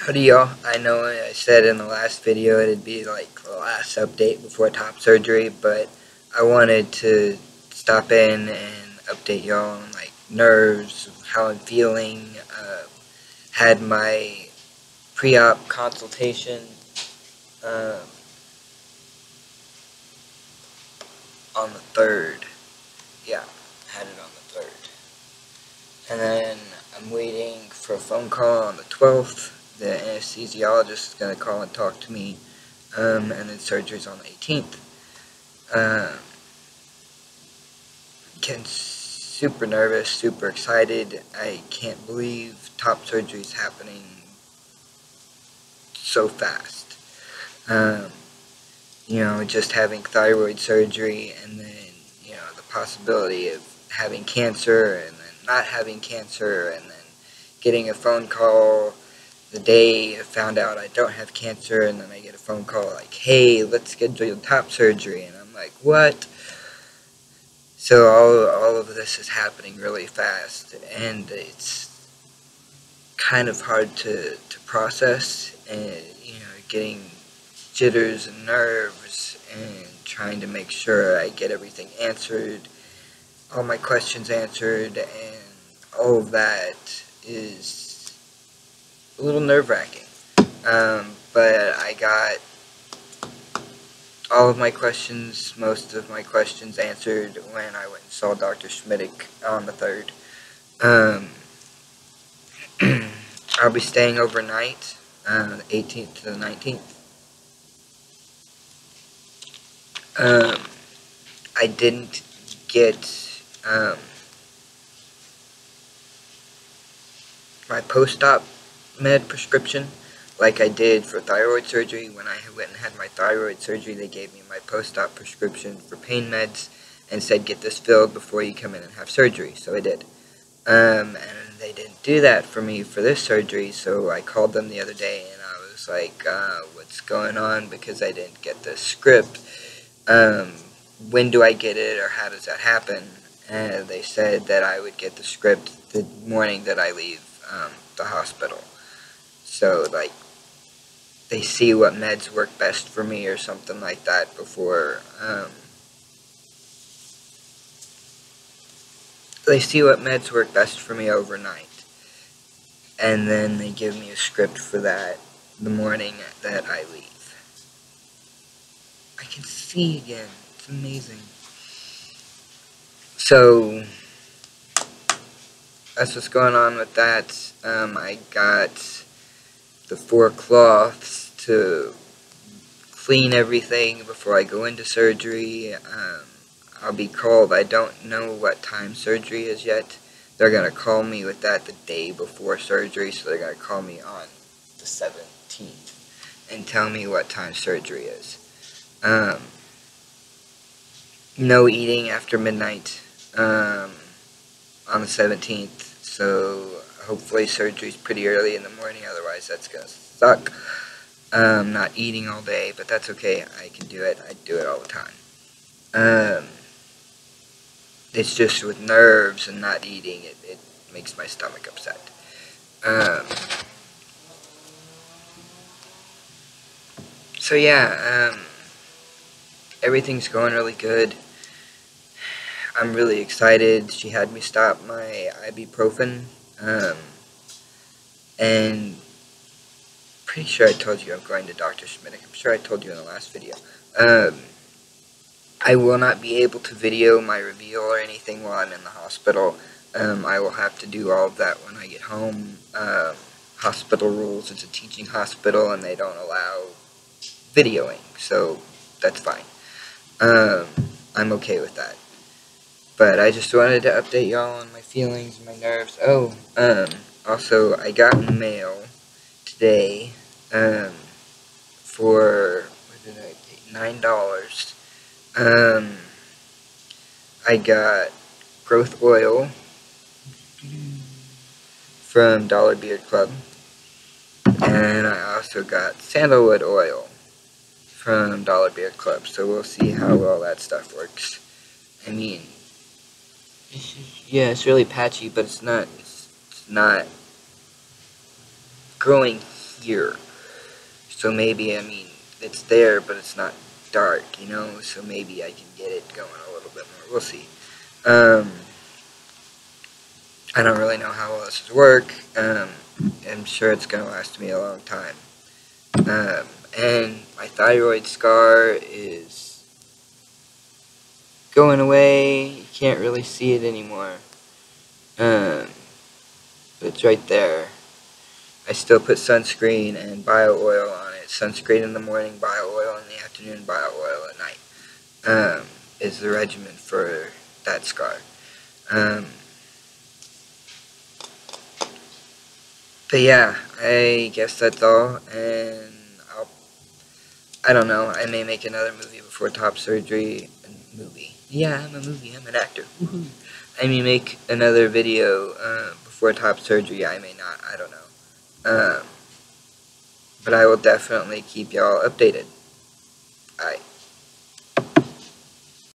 Howdy y'all. I know I said in the last video it'd be like the last update before top surgery, but I wanted to stop in and update y'all on like nerves, how I'm feeling. Had my pre-op consultation um, on the 3rd. Yeah, had it on the 3rd. And then I'm waiting for a phone call on the 12th. The anesthesiologist is going to call and talk to me. And then surgery's on the 18th. Getting super nervous, super excited. I can't believe top surgery's happening so fast. Um, just having thyroid surgery and then, the possibility of having cancer and then not having cancer and then getting a phone call the day I found out I don't have cancer, and then I get a phone call like, hey, let's schedule your top surgery, and I'm like, what? So all of this is happening really fast, and it's kind of hard to process, and, getting jitters and nerves, and trying to make sure I get everything answered, all my questions answered, and all of that is a little nerve-wracking. But I got all of my questions, most of my questions answered when I went and saw Dr. Schmidic on the 3rd. I'll be staying overnight, the 18th to the 19th. I didn't get my post-op med prescription like I did for thyroid surgery. When I went and had my thyroid surgery, they gave me my post-op prescription for pain meds and said, get this filled before you come in and have surgery. So I did. And they didn't do that for me for this surgery, so I called them the other day and I was like, what's going on, because I didn't get the script. When do I get it, or how does that happen? And they said that I would get the script the morning that I leave the hospital. So, like, they see what meds work best for me or something like that before, they see what meds work best for me overnight. And then they give me a script for that the morning that I leave. I can see again. It's amazing. So, that's what's going on with that. I got the 4 cloths to clean everything before I go into surgery. I'll be called. I don't know what time surgery is yet. They're going to call me with that the day before surgery, so they're going to call me on the 17th and tell me what time surgery is. No eating after midnight on the 17th, so hopefully surgery's pretty early in the morning, otherwise that's going to suck. Not eating all day, but that's okay. I can do it. I do it all the time. It's just with nerves and not eating, it makes my stomach upset. So yeah, everything's going really good. I'm really excited. She had me stop my ibuprofen, and pretty sure I told you I'm going to Dr. Schmidic. I'm sure I told you in the last video. I will not be able to video my reveal or anything while I'm in the hospital. I will have to do all of that when I get home. Hospital rules, it's a teaching hospital and they don't allow videoing, so that's fine. I'm okay with that. But I just wanted to update y'all on my feelings and my nerves. Oh, also, I got in the mail today, for, what did I pay? $9. I got growth oil from Dollar Beard Club, and I also got sandalwood oil from Dollar Beard Club, so we'll see how well that stuff works. I mean, it's really patchy, but it's not growing here. So maybe, I mean, it's there, but it's not dark, you know, so maybe I can get it going a little bit more. We'll see. I don't really know how well this will work. I'm sure it's going to last me a long time. And my thyroid scar is going away. You can't really see it anymore. But it's right there. I still put sunscreen and bio oil on it. Sunscreen in the morning, bio oil in the afternoon, bio oil at night. Is the regimen for that scar. But yeah, I guess that's all, and I don't know, I may make another movie before top surgery. Yeah, I'm a movie, I'm an actor. Woohoo. I may make another video before top surgery, I may not, I don't know. But I will definitely keep y'all updated. Alright.